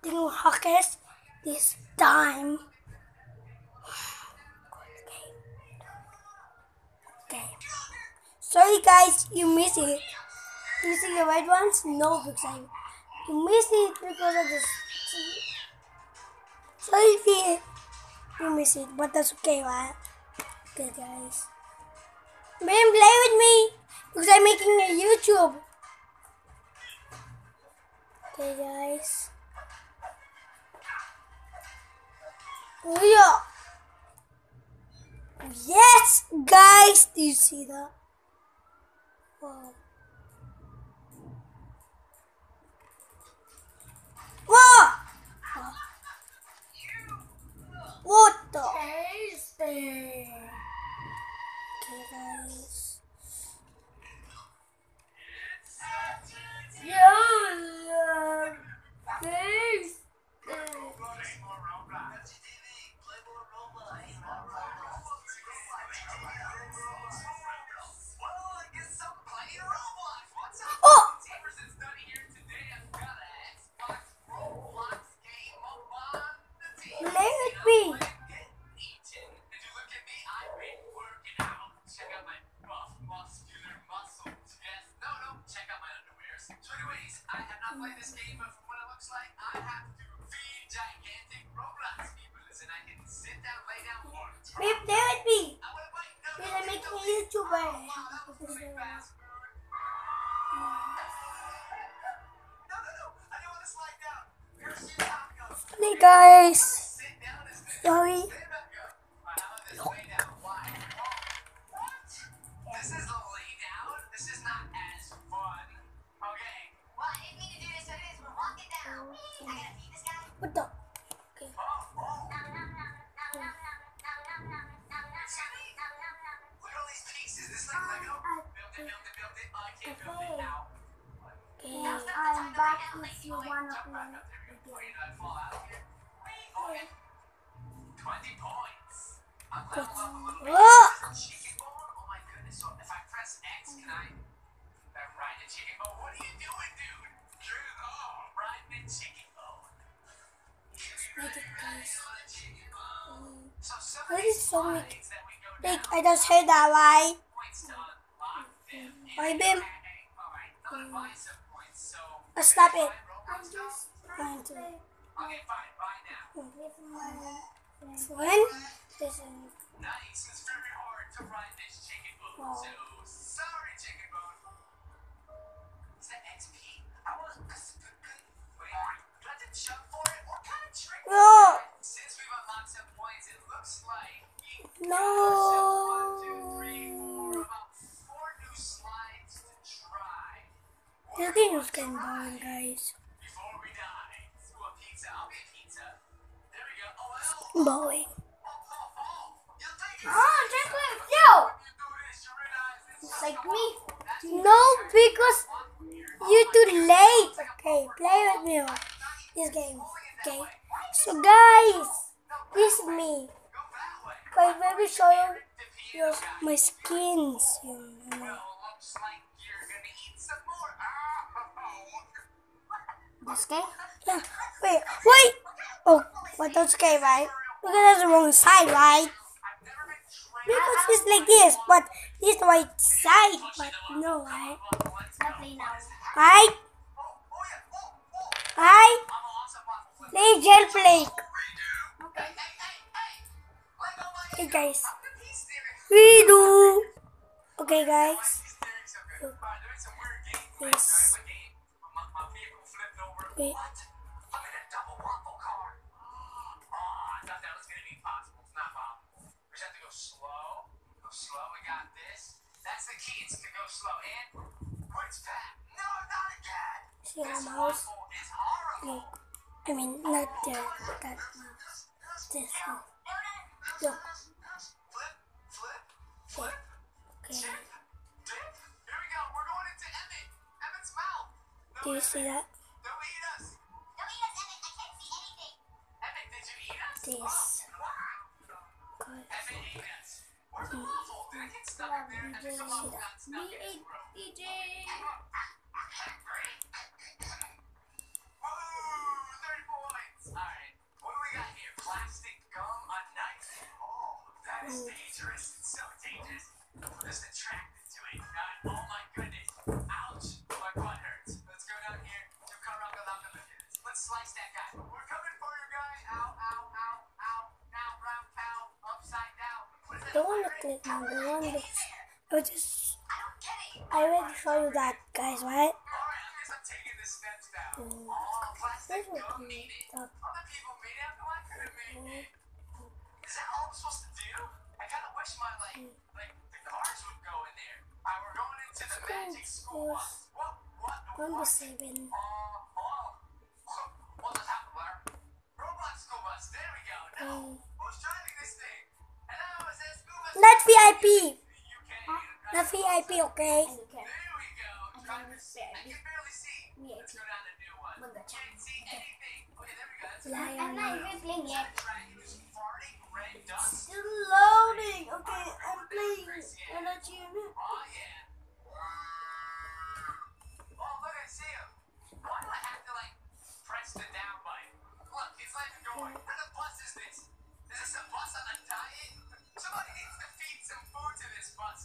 Team Rockets this time. Okay. Sorry guys, you missed it. You see the right ones? No, because you missed it because of this. Sorry if you missed it, but that's okay, right? Okay guys. Man, play with me because I'm making a YouTube. Okay guys. Yeah. Yes, guys. Do you see that? Wow. Whoa! What the? Tasty. Okay, guys. Yeah. Tasty. Oh! Play with me. This game, but from what it looks like, I have to feed gigantic Roblox people. Listen, I can sit down, lay down, Babe, play with me. Because I'm making a YouTuber. Hey guys. Sorry. This is a lay down. This is not as fun. Okay. Well, I didn't mean to do this, so it is. We're walking down. I gotta feed this guy. What the? Okay. Look at all these pieces. This is like Lego. Build it. Oh, I can't build it now. Okay, I'm back if you wanna play again. 20 points. Oh! Chicken bone? Oh my goodness. So if I press X, can I ride a chicken bone? What are you doing, dude? Ride the chicken bone. Wait it, guys. So What is so weak? that we go Like, I just heard that, right? points to unlock them. Why, Bim? Alright, not buy some points, so Stop it. I'm just Going to okay, fine, buy now. when? Listen. Nice. It's very hard to ride this chicken bone. Oh. So sorry, chicken bone. Is that XP? I was wait, do I have to jump for it? What kind of trick? No. Since we've unlocked some points, it looks like No. 1, 2, 3, 4, about 4 new slides to try. This game is getting boring, guys. Before we die, let's do a pizza. I'll be a pizza. There we go. Oh, well. Boring. You'll take it. Oh, chocolate. No. You do this, you realize this is Like so me. awesome. No, because you're too late. Okay, play with me on this game. Okay. So, guys, this is me. I will show you my skins. You know. Looks like you're gonna eat some more. This game? Yeah. Wait. Oh, but that's okay, right? Because that's the wrong side, right? Because it's like this, but this is the right side, but no, right? Right? Right? Play jailbreak. Hey guys. We do. Okay guys. Look. This. Wait. See our mouse? Look. I mean, not there. That mouse. This one. Look. Wait. Okay. Do you see that? This. DJ. Watch that guy. We're coming for you, guy. Ow, ow, ow, ow. Now, brown cow. Upside down. What is that? Don't want to click on the one that's... I don't get it. I already showed you that, guys, right? Alright, I guess I'm taking the steps down. Oh, plastic gum made it. Other people made it. I could have made it. Is that all I'm supposed to do? I kind of wish my, the cars would go in there. Alright, we're going into the magic school bus. Number 7. What's the top letter? Roblox school bus. There we go. Now, who's driving this thing? Hello, is that school bus? Not VIP. You can't. Not VIP, okay? There we go. Driver seat. I can barely see. Let's go down to new one. Can't see anything. Okay, there we go. That's I'm not even playing yet. dragon is farting red dust. Still loading. Okay, I'm playing. I'm not you. Oh, yeah. Oh, look, I see him. Why do I have to, press the down button? Look, it's not even going. What kind of bus is this? Is this a bus on a diet? Somebody needs to feed some food to this bus.